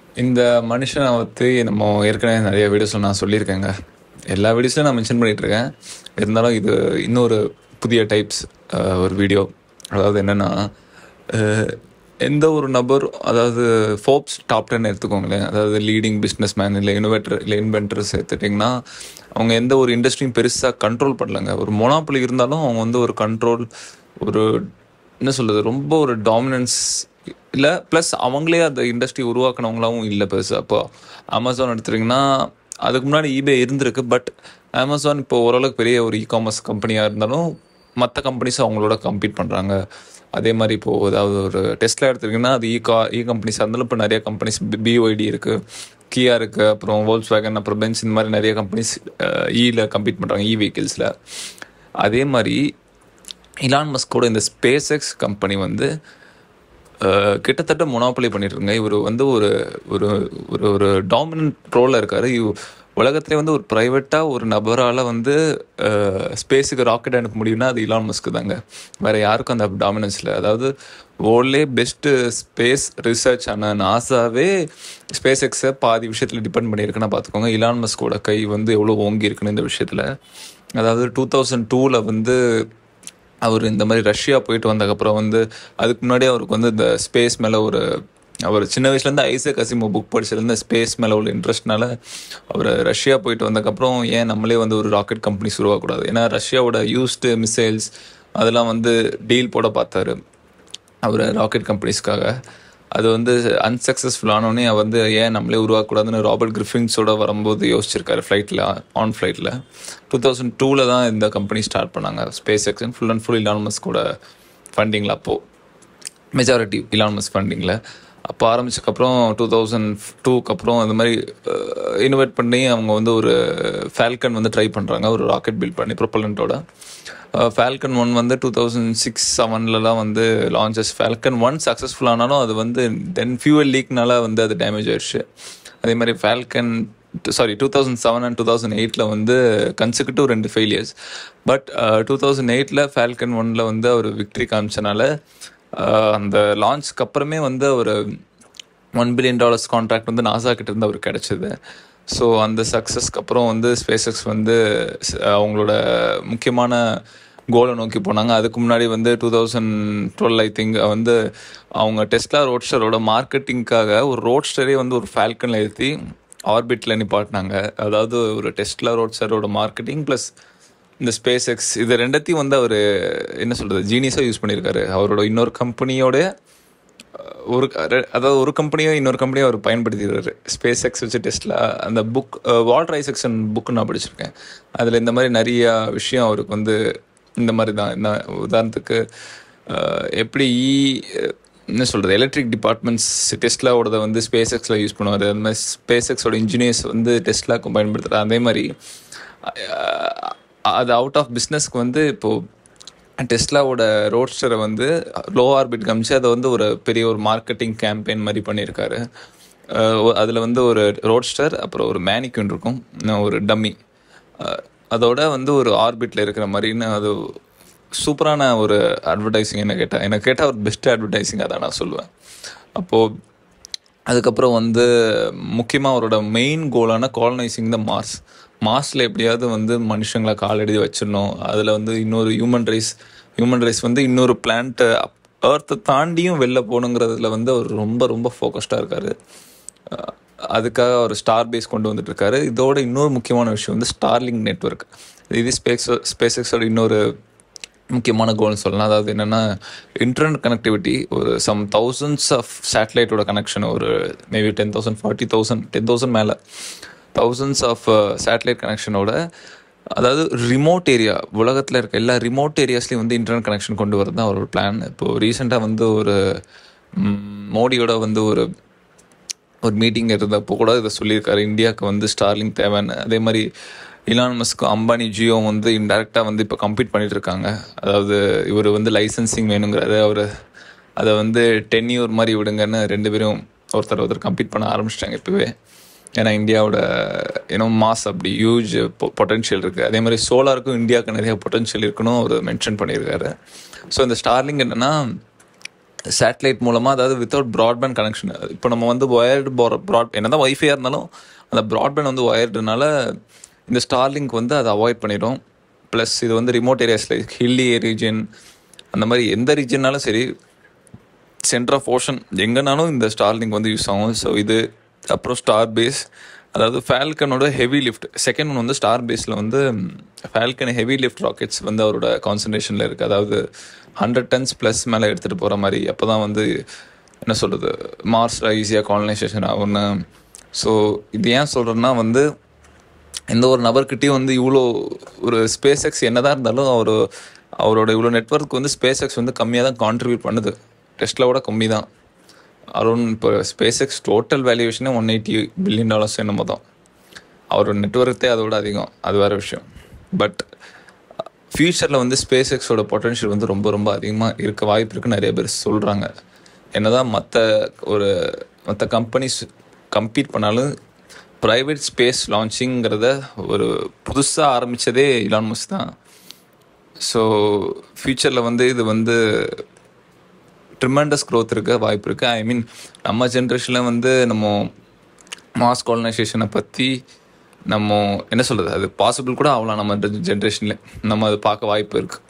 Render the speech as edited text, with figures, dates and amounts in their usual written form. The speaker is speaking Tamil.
இந்த மனுஷனை பற்றி நம்ம ஏற்கனவே நிறைய வீடியோஸில் நான் சொல்லியிருக்கேங்க. எல்லா வீடியோஸ்லையும் நான் மென்ஷன் பண்ணிகிட்ருக்கேன். இருந்தாலும் இது இன்னொரு புதிய டைப்ஸ் ஒரு வீடியோ. அதாவது என்னென்னா, எந்த ஒரு நபர், அதாவது ஃபோர்ப்ஸ் டாப் 10 எடுத்துக்கோங்களேன். அதாவது லீடிங் பிஸ்னஸ் மேன் இல்லை இன்வென்டர்ஸ் எடுத்துட்டிங்கன்னா, அவங்க எந்த ஒரு இண்டஸ்ட்ரியும் பெருசாக கண்ட்ரோல் பண்ணலைங்க. ஒரு மொனாப்புலி இருந்தாலும் அவங்க வந்து ஒரு கண்ட்ரோல், ஒரு என்ன சொல்கிறது, ரொம்ப ஒரு டாமினன்ஸ் இல்லை. ப்ளஸ் அவங்களே அந்த இண்டஸ்ட்ரி உருவாக்குனவங்களாவும் இல்லை பெருசாக. அப்போ அமேசான் எடுத்துட்டிங்கன்னா, அதுக்கு முன்னாடி ஈபே இருந்திருக்கு. பட் அமேசான் இப்போ ஓரளவுக்கு பெரிய ஒரு காமர்ஸ் கம்பெனியாக இருந்தாலும் மற்ற கம்பெனிஸும் அவங்களோட கம்பீட் பண்ணுறாங்க. அதே மாதிரி இப்போது ஏதாவது ஒரு டெஸ்ட்லாம் எடுத்துட்டிங்கன்னா, அது கம்பெனிஸாக இருந்தாலும் இப்போ நிறைய கம்பெனிஸ் பிஒய்டி இருக்குது, கியா இருக்குது, அப்புறம் வோல்க்ஸ்வேகன், அப்புறம் பென்ஸ், இந்த மாதிரி நிறைய கம்பெனிஸ் ஈல கம்பீட் பண்ணுறாங்க, வெஹிக்கிள்ஸில். அதே மாதிரி இலான் மஸ்கோட இந்த ஸ்பேஸ்எக்ஸ் கம்பெனி வந்து கிட்டத்தட்ட மொனாப்பலி பண்ணிட்டுருங்க. இவர் வந்து ஒரு ஒரு ஒரு டாமினன்ட் ரோலில் இருக்கார். உலகத்திலே வந்து ஒரு ப்ரைவேட்டாக ஒரு நபரால் வந்து ஸ்பேஸுக்கு ராக்கெட் அனுப்ப முடியும்னா அது இலான் மஸ்க்கு தாங்க. வேறு யாருக்கும் அந்த டாமினன்ஸில். அதாவது வேர்ல்ட்லே பெஸ்ட்டு ஸ்பேஸ் ரிசர்ச் ஆன நாசாவே ஸ்பேஸ் எக்ஸை பாதி விஷயத்தில் டிபெண்ட் பண்ணியிருக்குன்னா பார்த்துக்கோங்க. இலான் மஸ்கோட கை வந்து எவ்வளோ ஓங்கி இருக்குன்னு இந்த விஷயத்தில். அதாவது 2002 வந்து அவர் இந்த மாதிரி ரஷ்யா போயிட்டு வந்ததுக்கப்புறம் வந்து, அதுக்கு முன்னாடி அவருக்கு வந்து இந்த ஸ்பேஸ் மேலே அவர் சின்ன வயசுலேருந்து ஐசக் அசிமோவ் புக் படிச்சிருந்த ஸ்பேஸ் மேலே உள்ள இன்ட்ரெஸ்ட்னால அவர் ரஷ்யா போயிட்டு வந்ததுக்கப்புறம் ஏன் நம்மளே வந்து ஒரு ராக்கெட் கம்பெனிஸ் உருவாக்கக்கூடாது, ஏன்னா ரஷ்யாவோட யூஸ்டு மிசைல்ஸ் அதெல்லாம் வந்து டீல் போட பார்த்தாரு அவர் ராக்கெட் கம்பெனிஸ்க்காக. அது வந்து அன்சக்ஸஸ்ஃபுல் ஆனோடனே வந்து ஏன் நம்மளே உருவாக்கக்கூடாதுன்னு ராபர்ட் கிரிஃபின்ஸோட வரும்போது யோசிச்சிருக்காரு ஆன் ஃப்ளைட்டில். 2002 தான் இந்த கம்பெனி ஸ்டார்ட் பண்ணாங்க, SpaceX. Full and full Elon மஸ்கோட ஃபண்டிங்கில், அப்போது மெஜாரிட்டி இலான் மஸ்க் ஃபண்டிங்கில். அப்போ ஆரம்பிச்சதுக்கப்புறம் 2002க்கு அப்புறம் அந்த மாதிரி இனோவேட் பண்ணி அவங்க வந்து ஒரு ஃபால்கன் வந்து ட்ரை பண்ணுறாங்க, ஒரு ராக்கெட் பில்ட் பண்ணி ப்ரொப்பலண்ட்டோட. ஃபால்கன் 1 வந்து 2006-07 வந்து லான்ச்சஸ். ஃபால்கன் 1 சக்ஸஸ்ஃபுல் ஆனாலும் அது வந்து தென் ஃபியூவல் லீக்னால வந்து அது டேமேஜ் ஆயிடுச்சு. அதே மாதிரி 2007 அண்ட் 2008 வந்து கன்சிக்யூட்டிவ் 2 ஃபெயிலியர்ஸ். பட் 2008 ஃபால்கன் 1 வந்து அவர் விக்ட்ரி காமிச்சனால அந்த லான்ச்க்கு அப்புறமே வந்து ஒரு $1 பில்லியன் கான்ட்ராக்ட் வந்து நாசா கிட்ட இருந்து அவருக்கு கிடைச்சிது. ஸோ அந்த சக்ஸஸ்க்கு அப்புறம் வந்து ஸ்பேஸ்எக்ஸ் வந்து அவங்களோட முக்கியமான கோலை நோக்கி போனாங்க. அதுக்கு முன்னாடி வந்து 2012 ஐ திங்க் வந்து அவங்க டெஸ்லா ரோட்ஸ்டரோட மார்க்கெட்டிங்காக ஒரு ரோட்ஸ்டரே வந்து ஒரு ஃபால்கனில் ஏற்றி ஆர்பிட்டில் நிப்பாட்டினாங்க. அதாவது ஒரு டெஸ்லா ரோட்ஸ்டரோட மார்க்கெட்டிங் ப்ளஸ் இந்த ஸ்பேஸ்எக்ஸ், இது ரெண்டத்தையும் வந்து அவர் என்ன சொல்கிறது, ஜீனியஸாக யூஸ் பண்ணியிருக்காரு. அவரோட இன்னொரு கம்பெனியோட ஒரு கம்பெனியோ இன்னொரு கம்பெனியோ அவர் பயன்படுத்திடுறாரு. ஸ்பேஸ் எக்ஸ் வச்சு டெஸ்ட்ல அந்த புக் வால்டர் ஐசக்சன் புக்கு நான் படிச்சிருக்கேன். அதில் இந்த மாதிரி நிறையா விஷயம் அவருக்கு வந்து இந்த மாதிரி தான். இந்த உதாரணத்துக்கு எப்படி என்ன சொல்கிறது, எலக்ட்ரிக் டிபார்ட்மெண்ட்ஸ் டெஸ்லாவோட வந்து ஸ்பேஸ் எக்ஸில் யூஸ் பண்ணுவார். அந்த மாதிரி ஸ்பேஸ் எக்ஸோட இன்ஜினியர்ஸ் வந்து டெஸ்லாவுக்கும் பயன்படுத்துகிறார். அதே மாதிரி அது அவுட் ஆஃப் பிஸ்னஸ்க்கு வந்து இப்போது டெஸ்லாவோட ரோட்ஸ்டரை வந்து லோ ஆர்பிட் காமிச்சு அதை வந்து ஒரு பெரிய ஒரு மார்க்கெட்டிங் கேம்பெயின் மாதிரி பண்ணியிருக்காரு. அதில் வந்து ஒரு ரோட்ஸ்டர், அப்புறம் ஒரு மேனிக்யூன் இருக்கும், ஒரு டம்மி, அதோட வந்து ஒரு ஆர்பிட்டில் இருக்கிற மாதிரின்னு. அது சூப்பரான ஒரு அட்வர்டைஸிங். எனக்கு கேட்டால் ஒரு பெஸ்ட் அட்வர்டைஸிங் அதான் நான் சொல்லுவேன். அப்போது அதுக்கப்புறம் வந்து முக்கியமாக அவரோட மெயின் கோலான காலனைசிங் த மார்ஸில் எப்படியாவது வந்து மனுஷங்களை காலெடுத்து வச்சிடணும். அதில் வந்து இன்னொரு ஹியூமன் ரைஸ் வந்து இன்னொரு பிளான்ட்டை எர்த்தை தாண்டியும் வெளில போகணுங்கிறதுல வந்து அவர் ரொம்ப ரொம்ப ஃபோக்கஸ்டாக இருக்கார். அதுக்காக அவர் ஸ்டார் பேஸ் கொண்டு வந்துட்டுருக்காரு. இதோட இன்னொரு முக்கியமான விஷயம் வந்து ஸ்டார்லிங்க் நெட்வொர்க். இது ஸ்பேஸ்எக்ஸோட இன்னொரு முக்கியமான கோல்னு சொல்லலாம். அதாவது என்னென்னா, இன்டர்நெட் கனெக்டிவிட்டி, ஒரு சம் தௌசண்ட்ஸ் ஆஃப் சேட்டலைட்டோட கனெக்ஷன், ஒரு மேபி 10,000 40,000 10,000 மேலே தௌசண்ட்ஸ் ஆஃப் சேட்டலைட் கனெக்ஷனோட, அதாவது ரிமோட் ஏரியா, உலகத்தில் இருக்க எல்லா ரிமோட் ஏரியாஸ்லேயும் வந்து இன்டர்நெட் கனெக்ஷன் கொண்டு வரது தான் அவரோட பிளான். இப்போது ரீசெண்டாக வந்து ஒரு மோடியோட வந்து ஒரு மீட்டிங் இருந்தப்போ கூட இதை சொல்லியிருக்காரு, இந்தியாவுக்கு வந்து ஸ்டார்லிங் தேவைன்னு. அதே மாதிரி இலான் மஸ்க், அம்பானி, ஜியோ வந்து இன்டெரக்டாக வந்து இப்போ கம்பீட் பண்ணிட்டு இருக்காங்க. அதாவது இவர் வந்து லைசன்சிங் வேணுங்கிறாரு, அவர் அதை வந்து 10 year மாதிரி விடுங்கன்னு 2 பேரும் ஒருத்தர் கம்பீட் பண்ண ஆரம்பிச்சிட்டாங்க இப்போவே. ஏன்னா இந்தியாவோட மாஸ் அப்படி ஹியூஜ் பொட்டென்ஷியல் இருக்குது. அதே மாதிரி சோலாருக்கும் இந்தியாவுக்கு நிறைய பொட்டென்ஷியல் இருக்குன்னு அவர் மென்ஷன் பண்ணியிருக்காரு. ஸோ இந்த ஸ்டார்லிங் என்னென்னா, சேட்டலைட் மூலமாக, அதாவது வித்தவுட் ப்ராட்பேண்ட் கனெக்ஷன். இப்போ நம்ம வந்து ஒயர்டு என்ன தான் ஒய்ஃபையாக இருந்தாலும் அந்த ப்ராட்பேண்ட் வந்து ஒயர்டுனால இந்த ஸ்டார்லிங்க் வந்து அதை அவாய்ட் பண்ணிடும். ப்ளஸ் இது வந்து remote areas like hilly region, அந்த மாதிரி எந்த ரீஜன்னாலும் சரி, சென்டர் ஆஃப் ஓஷன் எங்கேனாலும் இந்த ஸ்டார்லிங்க் வந்து யூஸ் ஆகும். ஸோ இது அப்புறம் ஸ்டார் பேஸ், அதாவது ஃபால்கனோட ஹெவி லிஃப்ட். செகண்ட் ஒன் வந்து ஸ்டார் பேஸில் வந்து ஃபால்கன் ஹெவி லிஃப்ட் ராக்கெட்ஸ் வந்து அவரோட கான்சன்ட்ரேஷனில் இருக்குது. அதாவது 100 tons ப்ளஸ் மேலே எடுத்துகிட்டு போகிற மாதிரி. அப்போ தான் வந்து என்ன சொல்கிறது, மார்ஸில் ஈஸியாக காலனைசேஷன் ஆகும்னு. ஸோ இது ஏன் சொல்கிறேன்னா வந்து எந்த ஒரு நபர்கிட்டையும் வந்து இவ்வளோ ஒரு ஸ்பேஸ் என்ன தான் இருந்தாலும் அவரோட இவ்வளோ நெட்ஒர்க் வந்து ஸ்பேஸ் வந்து கம்மியாக தான் கான்ட்ரிபியூட் பண்ணுது. டெஸ்லாவோட கம்மி தான். அரௌண்ட் இப்போ ஸ்பேஸ் டோட்டல் வேல்யூவேஷனே $180 billion என்னமோ தான். அவரோட நெட்ஒர்க்கே அதோட அதிகம், அது வேறு விஷயம். பட் ஃப்யூச்சரில் வந்து ஸ்பேஸ் பொட்டன்ஷியல் வந்து ரொம்ப ரொம்ப அதிகமாக இருக்க வாய்ப்பு இருக்குன்னு நிறைய பேர் சொல்கிறாங்க. என்ன தான் மற்ற கம்பெனிஸ் கம்பீட் பண்ணாலும் ப்ரைவேட் ஸ்பேஸ் லான்ச்சிங்கிறத ஒரு புதுசாக ஆரம்பித்ததே இலான் மஸ்க் தான். ஸோ ஃப்யூச்சரில் வந்து இது வந்து ட்ரிமெண்டஸ் க்ரோத் இருக்க வாய்ப்பு இருக்குது. ஐ மீன் நம்ம ஜென்ரேஷனில் வந்து நம்ம மாஸ் காலனைசேஷனை பற்றி நம்ம என்ன சொல்கிறது, அது பாசிபிள் கூட ஆகலாம். நம்ம ஜென்ரேஷனில் நம்ம அது பார்க்க வாய்ப்பு இருக்குது.